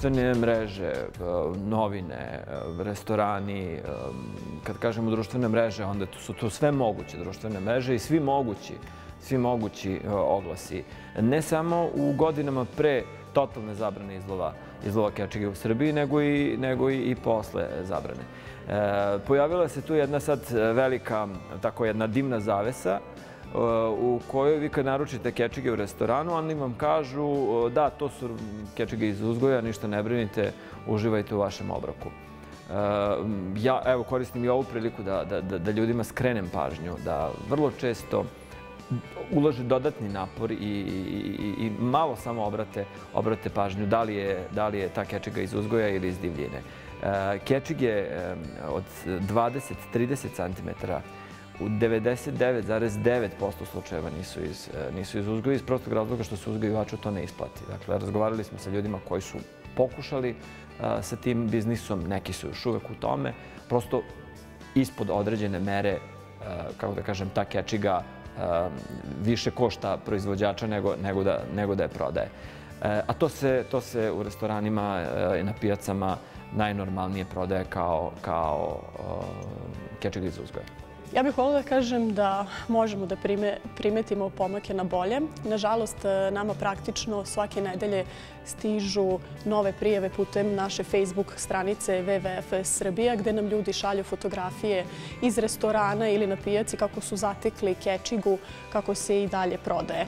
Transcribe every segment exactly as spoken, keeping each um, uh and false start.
društvene mreže, novine, restorani. Kad kažemo društvene mreže, onda su to sve moguće društvene mreže i svi mogući, svi mogući oglasi. Ne samo u godinama pre totalne zabrane izlova, izlova kečige u Srbiji, nego i, nego i, i posle zabrane. E, pojavila se tu jedna sad velika, tako jedna dimna zavesa u kojoj vi kad naručite kečige u restoranu, oni vam kažu da, to su kečige iz uzgoja, ništa ne brinite, uživajte u vašem obroku. Ja, evo, koristim i ovu priliku da, da, da ljudima skrenem pažnju, da vrlo često ulože dodatni napor i, i, i malo samo obrate, obrate pažnju da li, je, da li je ta kečiga iz uzgoja ili iz divljine. Kečige od dvadeset do trideset centimetara u devedeset devet zarez devet posto slučajeva nisu iz, nisu iz uzgoja, iz prostog razloga što se uzgojivaču to ne isplati. Dakle, razgovarali smo sa ljudima koji su pokušali a, sa tim biznisom, neki su još uvek u tome, prosto ispod određene mere, a, kako da kažem, ta kečiga a, više košta proizvođača nego, nego, da, nego da je prodaje. A, a to se, to se u restoranima i na pijacama najnormalnije prodaje kao, kao a, kečiga iz uzgoja. Ja bih voljela da kažem da možemo da primetimo pomake na bolje. Nažalost, nama praktično svake nedelje stižu nove prijave putem naše Facebook stranice W W F Srbija, gde nam ljudi šalju fotografije iz restorana ili na pijaci kako su zatekli kečigu, kako se i dalje prodaje.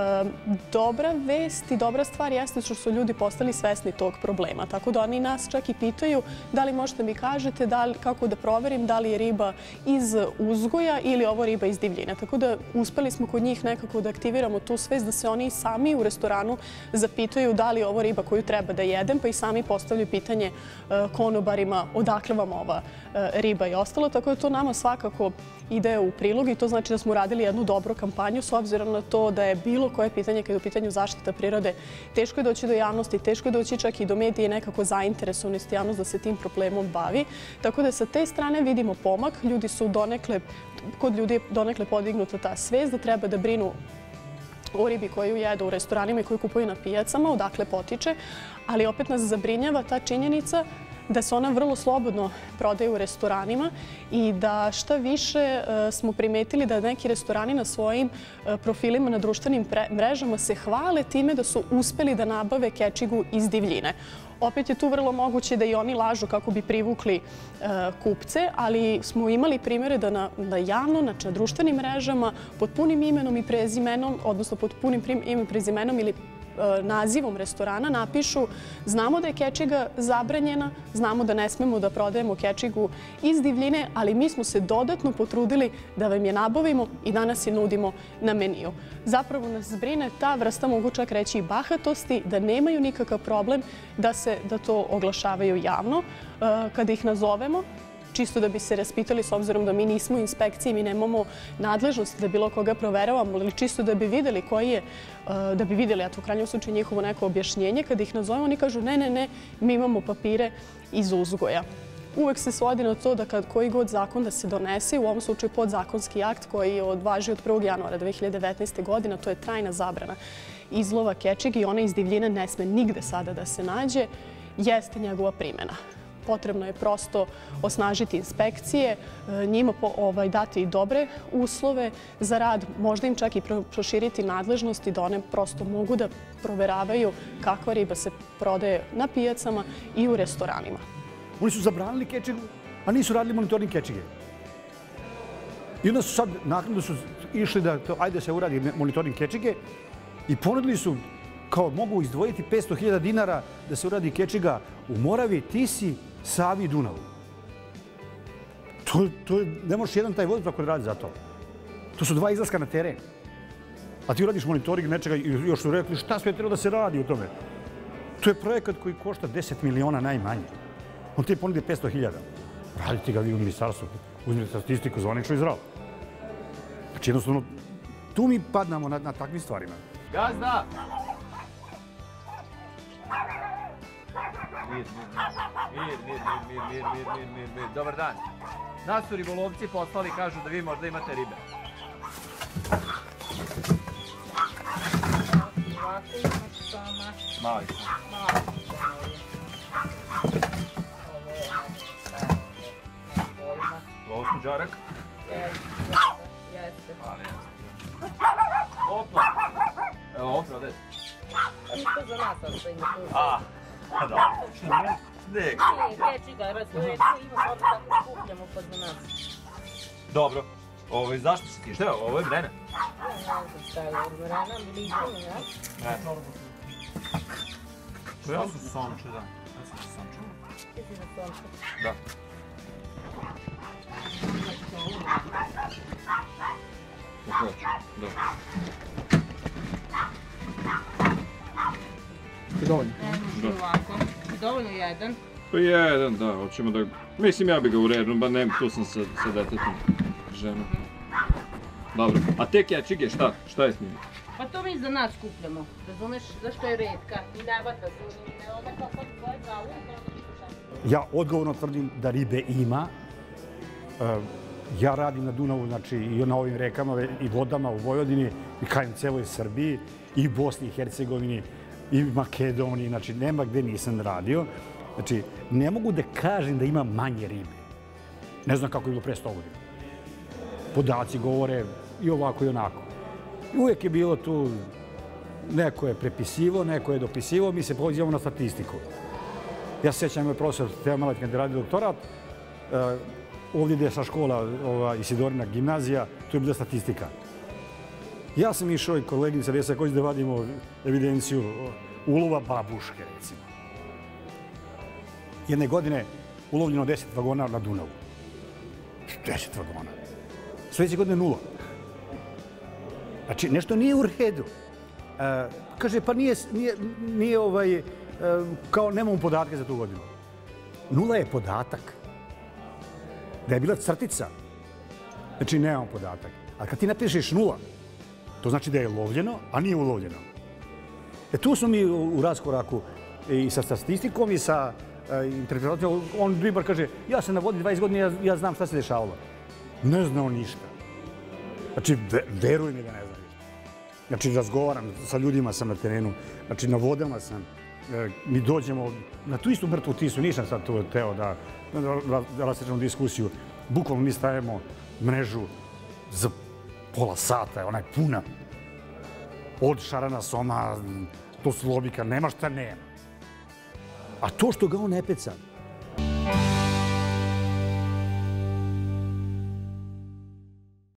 Dobra vest i dobra stvar jeste što su ljudi postali svesni tog problema. Tako da oni nas čak i pitaju da li možete mi kažete da li, kako da proverim da li je riba iz uzgoja ili ovo riba iz divljine. Tako da uspeli smo kod njih nekako da aktiviramo tu svest da se oni sami u restoranu zapitaju da li je ovo riba koju treba da jedem, pa i sami postavljaju pitanje konobarima odakle vam ova riba i ostalo. Tako da to nama svakako ide u prilog i to znači da smo radili jednu dobru kampanju s obzirom na to da je bilo koje pitanje kada je u pitanju zaštita prirode teško je doći do javnosti, teško je doći čak i do medije i nekako zainteresovanost javnost da se tim problemom bavi. Tako da sa te strane vidimo pomak. Ljudi su donekle, kod ljudi je donekle podignuta ta svest da treba da brinu o ribi koju jedu u restoranima i koju kupuju na pijacama, odakle potiče, ali opet nas zabrinjava ta činjenica da se ona vrlo slobodno prodaje u restoranima i da šta više smo primetili da neki restorani na svojim profilima na društvenim mrežama se hvale time da su uspeli da nabave kečigu iz divljine. Opet je tu vrlo moguće da i oni lažu kako bi privukli kupce, ali smo imali primjere da na, na javno, znači na društvenim mrežama, pod punim imenom i prezimenom, odnosno pod punim imenom i prezimenom ili nazivom restorana napišu znamo da je kečiga zabranjena, znamo da ne smemo da prodajemo kečigu iz divljine, ali mi smo se dodatno potrudili da vam je nabavimo i danas je nudimo na meniju. Zapravo nas brine ta vrsta, mogu čak reći, i bahatosti, da nemaju nikakav problem da, se, da to oglašavaju javno. Kada ih nazovemo, čisto da bi se raspitali s obzirom da mi nismo u inspekciji, mi nemamo nadležnosti da bilo koga proveravamo, ali čisto da bi videli koji je, da bi videli, a to u krajnjem slučaju njihovo neko objašnjenje, kada ih nazovemo oni kažu ne, ne, ne, mi imamo papire iz uzgoja. Uvek se svodi na to da kad koji god zakon da se donese, u ovom slučaju podzakonski akt koji je važi od prvog januara dve hiljade devetnaeste. godine, to je trajna zabrana izlova kečige i ona iz divljine ne sme nigde sada da se nađe, jeste njegova primjena. Potrebno je prosto osnažiti inspekcije, njima ovaj, dati i dobre uslove za rad, možda im čak i proširiti nadležnosti da one prosto mogu da proveravaju kakva riba se prodaje na pijacama i u restoranima. Oni su zabranili kečigu, a nisu radili monitoring kečige. I onda su sad, naknadno su išli da, to, ajde se uradi monitoring kečige i ponudili su kao mogu izdvojiti petsto hiljada dinara da se uradi kečiga u Moravi, Tisi, Savi i Dunavu. To, to ne možeš jedan taj vozač ako ne radi za to. To su dva izlaska na teren. A ti uradiš monitoring nečega i još su rekli šta sve treba da se radi u tome. To je projekat koji košta deset miliona najmanje. On ti ponudi petsto hiljada. Radite ga vi u ministarstvu. Uzmite statistiku zvanično i zdravo. Znači jednostavno, tu mi padnamo na, na takvim stvarima. Gazda! Mir, mir, mir, mir, mir, mir, mir, mir, mir. Dobar dan. Nas su ribolovci poslali, kažu da vi možda imate ribe. Mali. džarak. Jeste. Opa! Evo, ovo prodajete. Isto za nas ostavimo tu. A, pa da. Ne. Nije, keči ga, rasporedimo, ima onda tako skupljamo pa za nas. Dobro. Ovo, zašto si ti? Šta je ovo? Ovo je vrena. Ne znam šta je ovo, vrena, miličinu, ja? Ne. Ja sam sonče, da. Ja sam sonče. Ti si za sonče. Da. Hoću, da. Dovoljno. Ne može ovako. Dovoljno jedan. Pa jedan, da, hoćemo da... Mislim, ja bi ga uredno, ba ne, tu sam sa, sa detetom, ženom. Dobro, a te kečige, šta? Šta je s njima? Pa to mi za nas skupljamo, razumeš, zašto je redka i ne vata se, ne ona kao kod tvoje zavu, kao da što šta. Ja odgovorno tvrdim da ribe ima. E, ja radim na Dunavu, znači i na ovim rekama i vodama u Vojvodini i kajem celoj Srbiji i Bosni i Hercegovini i Makedoniji, znači nema gde nisam radio. Znači, ne mogu da kažem da ima manje ribe. Ne znam kako je bilo pre sto godina. Podaci govore i ovako i onako. I uvijek je bilo tu, neko je prepisivo, neko je dopisivo, mi se pozivamo na statistiku. Ja se sjećam, moj profesor Teo Malet, kad je radio doktorat, ovdje gdje je sa škola Isidorina gimnazija, tu je bila statistika. Ja sam išao i koleginica Vesa Kođi da vadimo evidenciju ulova babuške, recimo. Jedne godine ulovljeno deset vagona na Dunavu. deset vagona. Sljedeće godine nula. Znači, nešto nije u redu. E, kaže, pa nije, nije, nije ovaj, e, kao nemamo podatke za tu godinu. Nula je podatak. Da je bila crtica, znači nemamo podatak. A kad ti napišeš nula, to znači da je lovljeno, a nije ulovljeno. E, tu smo mi u, u raskoraku i sa statistikom i sa e, interpretacijom. On, ribar, kaže, ja sam na vodi dvadeset godina, ja, ja znam šta se dešavalo. Ne znao ništa. Znači, veruj mi da ne znam ništa. Znači, razgovaram sa ljudima, sam na terenu, znači, na vodama sam. E, mi dođemo na tu istu mrtvu tisu, nisam sad tu teo da, da, da rasečemo diskusiju. Bukvalno mi stavimo mrežu za pola sata, ona je puna. Od šarana soma, do slobika, nema šta nema. A to što ga on ne peca,